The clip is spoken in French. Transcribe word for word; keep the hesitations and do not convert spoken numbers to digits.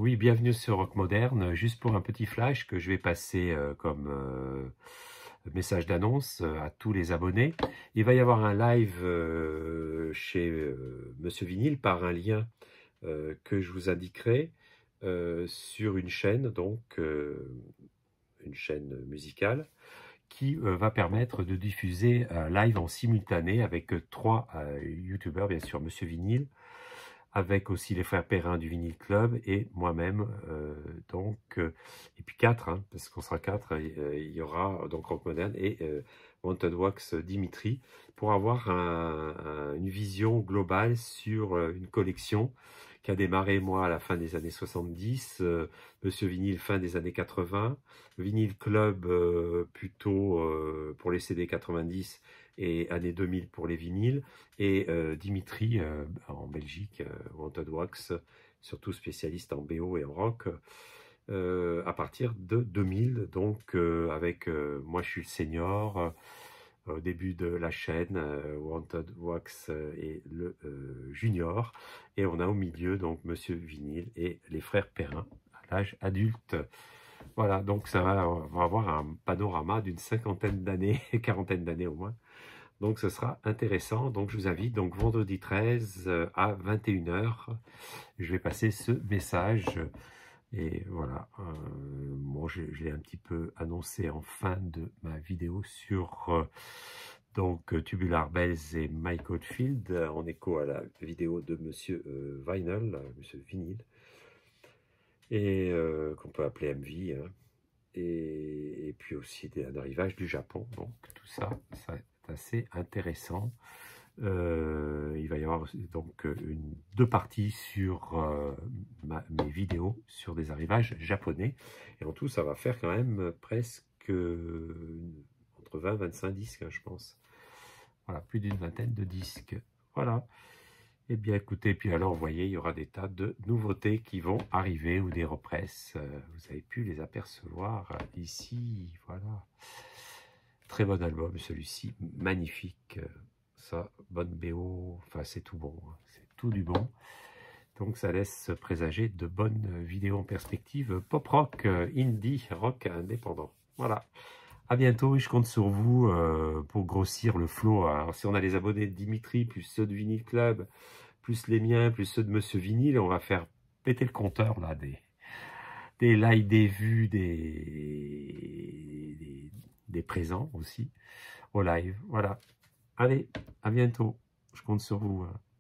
Oui, bienvenue sur Rock Moderne. Juste pour un petit flash que je vais passer euh, comme euh, message d'annonce euh, à tous les abonnés. Il va y avoir un live euh, chez euh, Monsieur Vinyle par un lien euh, que je vous indiquerai euh, sur une chaîne, donc euh, une chaîne musicale, qui euh, va permettre de diffuser un live en simultané avec euh, trois euh, youtubeurs, bien sûr, Monsieur Vinyle, avec aussi les frères Perrin du Vinyl Club et moi-même, euh, donc, euh, et puis quatre, hein, parce qu'on sera quatre, euh, il y aura donc Rock Moderne et euh, Wanted Wax Dimitri, pour avoir un, un, une vision globale sur euh, une collection qui a démarré, moi, à la fin des années soixante-dix, euh, Monsieur Vinyle fin des années quatre-vingts, Vinyl Club euh, plutôt euh, pour les C D quatre-vingt-dix et années deux mille pour les vinyles, et euh, Dimitri euh, en Belgique, euh, Wanted Wax, surtout spécialiste en B O et en rock, euh, à partir de deux mille, donc euh, avec, euh, moi je suis le senior, euh, au début de la chaîne, euh, Wanted Wax euh, et le euh, junior, et on a au milieu donc Monsieur Vinyle et les frères Perrin à l'âge adulte. Voilà, donc ça va, on va avoir un panorama d'une cinquantaine d'années, quarantaine d'années au moins. Donc ce sera intéressant. Donc je vous invite, donc vendredi treize à vingt et une heures, je vais passer ce message. Et voilà, euh, bon, je, je l'ai un petit peu annoncé en fin de ma vidéo sur euh, donc Tubular Bells et Mike Oldfield, en écho à la vidéo de Monsieur euh, Vinyl, Monsieur Vinyl, et euh, qu'on peut appeler M V, hein. Et, et puis aussi des, un arrivage du Japon. Donc tout ça, ça est assez intéressant. Euh, il va y avoir donc une, deux parties sur euh, ma, mes vidéos sur des arrivages japonais. Et en tout, ça va faire quand même presque euh, entre vingt et vingt-cinq disques, hein, je pense. Voilà, plus d'une vingtaine de disques. Voilà. Eh bien, écoutez, puis alors, vous voyez, il y aura des tas de nouveautés qui vont arriver ou des represses. Euh, vous avez pu les apercevoir ici. Voilà. Très bon album, celui-ci. Magnifique. Ça, bonne B O. Enfin, c'est tout bon. Hein. C'est tout du bon. Donc, ça laisse présager de bonnes vidéos en perspective. Pop rock, indie, rock indépendant. Voilà. À bientôt et je compte sur vous euh, pour grossir le flot. Alors, si on a les abonnés de Dimitri, plus ceux de Vinyl Club, plus les miens, plus ceux de Monsieur Vinyle, on va faire péter le compteur là, des, des likes, des vues, des, des, des présents aussi au live. Voilà. Allez, à bientôt. Je compte sur vous. Hein.